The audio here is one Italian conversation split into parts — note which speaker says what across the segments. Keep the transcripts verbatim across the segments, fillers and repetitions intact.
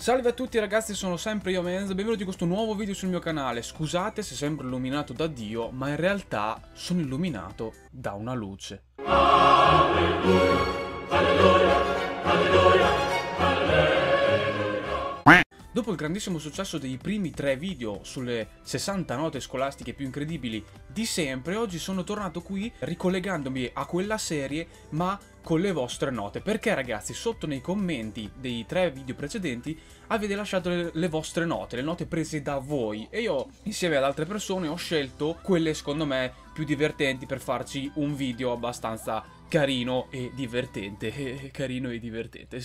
Speaker 1: Salve a tutti ragazzi, sono sempre io Menz, benvenuti in questo nuovo video sul mio canale. Scusate se sembro illuminato da Dio, ma in realtà sono illuminato da una luce. Alleluia, alleluia, alleluia, alleluia. Dopo il grandissimo successo dei primi tre video sulle sessanta note scolastiche più incredibili di sempre, oggi sono tornato qui ricollegandomi a quella serie ma con le vostre note, perché ragazzi sotto nei commenti dei tre video precedenti avete lasciato le, le vostre note, le note prese da voi, e io insieme ad altre persone ho scelto quelle secondo me più divertenti per farci un video abbastanza carino e divertente. Carino e divertente.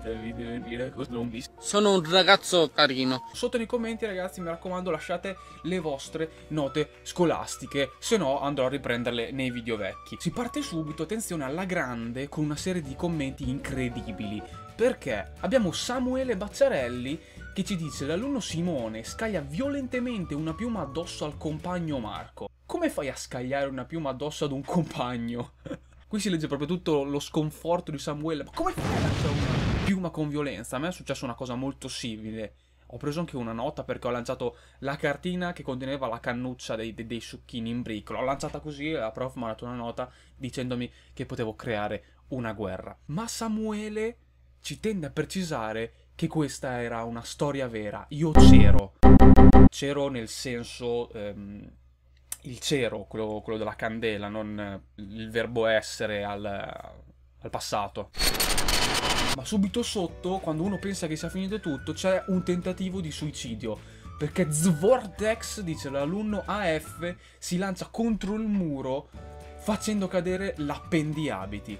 Speaker 2: Sono un ragazzo carino.
Speaker 1: Sotto nei commenti ragazzi mi raccomando lasciate le vostre note scolastiche, se no andrò a riprenderle nei video vecchi. Si parte subito, attenzione, alla grande con una serie di commenti incredibili, perché abbiamo Samuele Bacciarelli che ci dice: l'alunno Simone scaglia violentemente una piuma addosso al compagno Marco. Come fai a scagliare una piuma addosso ad un compagno? Qui si legge proprio tutto lo sconforto di Samuele. Ma come fai a lanciare una piuma con violenza? A me è successa una cosa molto simile. Ho preso anche una nota perché ho lanciato la cartina che conteneva la cannuccia dei, dei, dei succhini in bricolo. L'ho lanciata così e la prof mi ha dato una nota dicendomi che potevo creare una guerra. Ma Samuele ci tende a precisare che questa era una storia vera. Io c'ero. C'ero nel senso... Ehm, il cero, quello, quello della candela, non il verbo essere al, al passato. Ma subito sotto, quando uno pensa che sia finito tutto, c'è un tentativo di suicidio, perché Zvortex, dice l'alunno A F, si lancia contro il muro facendo cadere l'appendiabiti.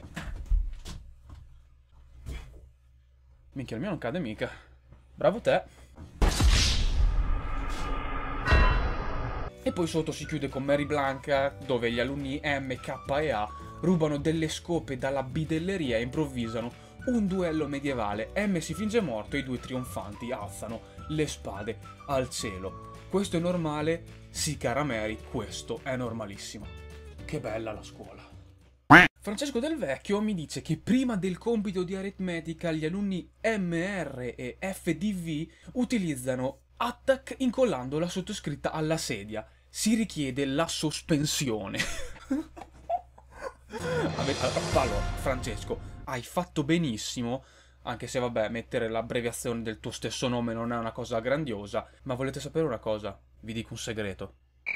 Speaker 1: Minchia, il mio non cade mica. Bravo te. E poi sotto si chiude con Mary Blanca, dove gli alunni M, K e A rubano delle scope dalla bidelleria e improvvisano un duello medievale. M si finge morto e i due trionfanti alzano le spade al cielo. Questo è normale? Sì, cara Mary, questo è normalissimo. Che bella la scuola. Francesco Del Vecchio mi dice che prima del compito di aritmetica gli alunni M R e F D V utilizzano attack incollando la sottoscritta alla sedia. Si richiede la sospensione. Allora, Francesco, hai fatto benissimo, anche se vabbè, mettere l'abbreviazione del tuo stesso nome non è una cosa grandiosa, ma volete sapere una cosa? Vi dico un segreto.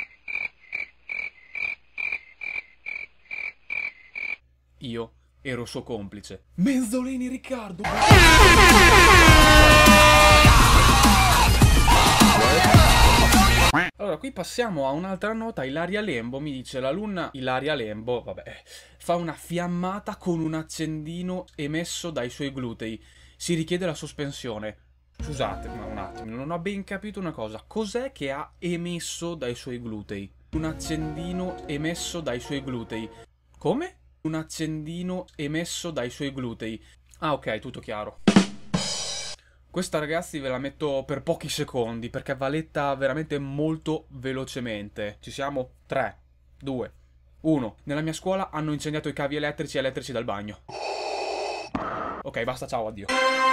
Speaker 1: Io ero suo complice. Menzolini Riccardo! Allora, qui passiamo a un'altra nota. Ilaria Lembo mi dice: l'alunna Ilaria Lembo, vabbè, fa una fiammata con un accendino emesso dai suoi glutei. Si richiede la sospensione. Scusate, ma un attimo, non ho ben capito una cosa. Cos'è che ha emesso dai suoi glutei? Un accendino emesso dai suoi glutei. Come? Un accendino emesso dai suoi glutei. Ah, ok, tutto chiaro. Questa ragazzi ve la metto per pochi secondi perché va letta veramente molto velocemente. Ci siamo? tre, due, uno. Nella mia scuola hanno incendiato i cavi elettrici e elettrici dal bagno. Ok, basta, ciao, addio.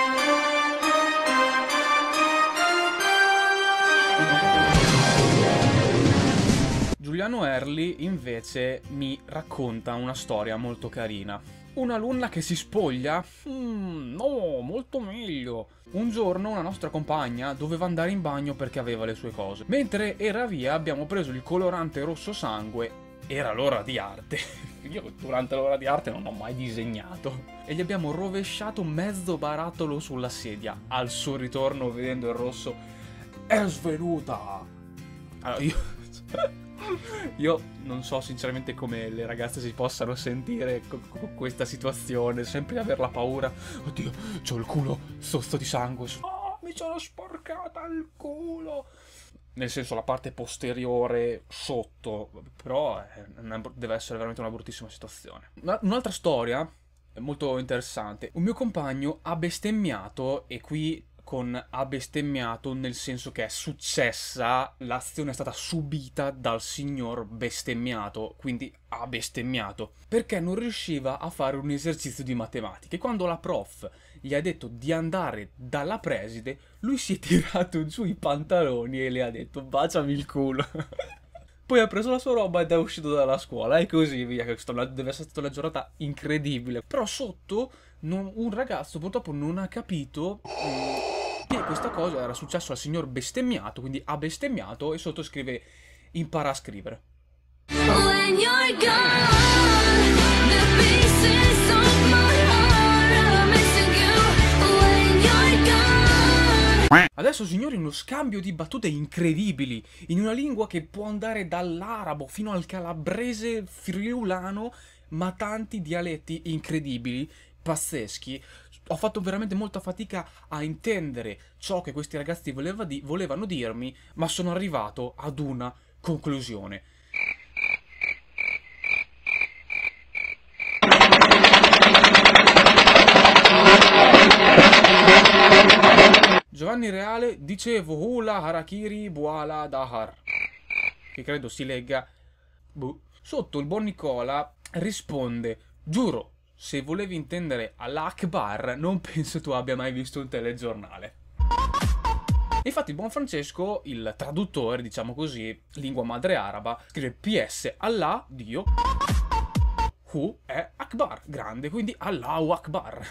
Speaker 1: Giuliano Erli invece mi racconta una storia molto carina. Un'alunna che si spoglia? Mm, no, molto meglio. Un giorno una nostra compagna doveva andare in bagno perché aveva le sue cose. Mentre era via abbiamo preso il colorante rosso sangue. Era l'ora di arte. Io durante l'ora di arte non ho mai disegnato. E gli abbiamo rovesciato mezzo barattolo sulla sedia. Al suo ritorno, vedendo il rosso, è svenuta. Allora io... Io non so sinceramente come le ragazze si possano sentire con co questa situazione, sempre aver la paura. Oddio, c'ho il culo sozzo di sangue. Oh, mi sono sporcata il culo. Nel senso, la parte posteriore sotto. Però è una, deve essere veramente una bruttissima situazione. Un'altra storia molto interessante. Un mio compagno ha bestemmiato, e qui con ha bestemmiato, nel senso che è successa, l'azione è stata subita dal signor bestemmiato, quindi ha bestemmiato, perché non riusciva a fare un esercizio di matematica. E quando la prof gli ha detto di andare dalla preside, lui si è tirato giù i pantaloni e le ha detto baciami il culo. Poi ha preso la sua roba ed è uscito dalla scuola e così via. Questa deve essere stata una giornata incredibile. Però sotto non, un ragazzo purtroppo non ha capito eh, che questa cosa era successo al signor bestemmiato, quindi ha bestemmiato, e sotto scrive impara a scrivere. When you're gone, the pieces of my heart are missing you. When you're gone. Adesso, signori, uno scambio di battute incredibili in una lingua che può andare dall'arabo fino al calabrese friulano, ma tanti dialetti incredibili, pazzeschi. Ho fatto veramente molta fatica a intendere ciò che questi ragazzi voleva di- volevano dirmi, ma sono arrivato ad una conclusione. Giovanni Reale, dicevo hula harakiri buala dahar, che credo si legga buh. Sotto il buon Nicola risponde: giuro, se volevi intendere all'Akbar, non penso tu abbia mai visto un telegiornale. Infatti il buon Francesco, il traduttore, diciamo così, lingua madre araba, scrive P S Allah, Dio, Hu è Akbar, grande, quindi Allahu Akbar.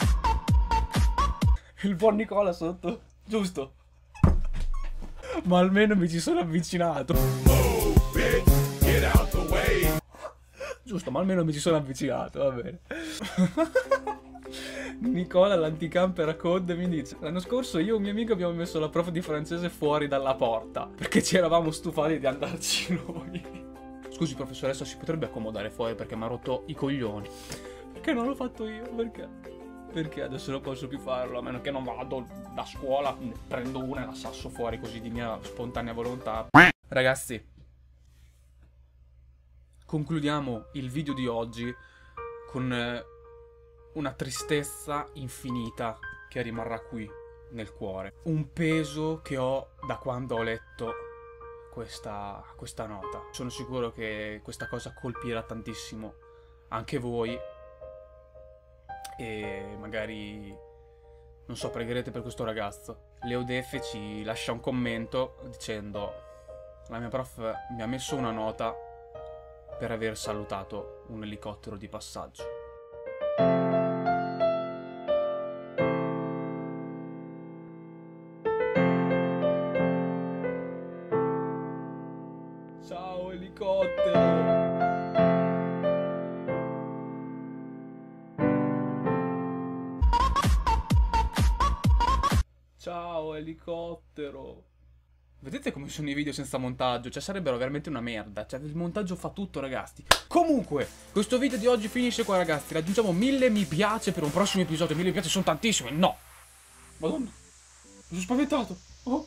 Speaker 1: Il buon Nicola sotto, giusto? Ma almeno mi ci sono avvicinato. Giusto, ma almeno mi ci sono avvicinato, va bene. Nicola, l'anticamper code, mi dice: l'anno scorso io e un mio amico abbiamo messo la prof di francese fuori dalla porta perché ci eravamo stufati di andarci noi. Scusi professoressa, si potrebbe accomodare fuori perché mi ha rotto i coglioni. Perché non l'ho fatto io? Perché? Perché adesso non posso più farlo, a meno che non vado da scuola, ne prendo una e la sasso fuori così di mia spontanea volontà. Ragazzi, concludiamo il video di oggi con eh, una tristezza infinita che rimarrà qui nel cuore. Un peso che ho da quando ho letto questa, questa nota. Sono sicuro che questa cosa colpirà tantissimo anche voi e magari, non so, pregherete per questo ragazzo. Leodefe ci lascia un commento dicendo: la mia prof mi ha messo una nota per aver salutato un elicottero di passaggio. Ciao elicottero! Ciao elicottero! Vedete come sono i video senza montaggio? Cioè sarebbero veramente una merda. Cioè il montaggio fa tutto, ragazzi. Comunque, questo video di oggi finisce qua, ragazzi. Raggiungiamo mille mi piace per un prossimo episodio. Mille mi piace sono tantissimi. No! Madonna! Mi sono spaventato! Oh!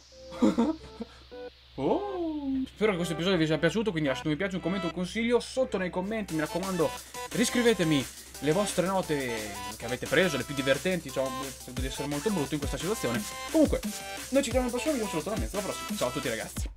Speaker 1: Oh! Spero che questo episodio vi sia piaciuto, quindi lasciate un mi piace, un commento, un consiglio sotto nei commenti. Mi raccomando, riscrivetemi le vostre note che avete preso, le più divertenti. Cioè, credo di essere molto brutto in questa situazione. Comunque, noi ci vediamo nel prossimo video. Saluto la mezza, alla prossima. Ciao a tutti, ragazzi.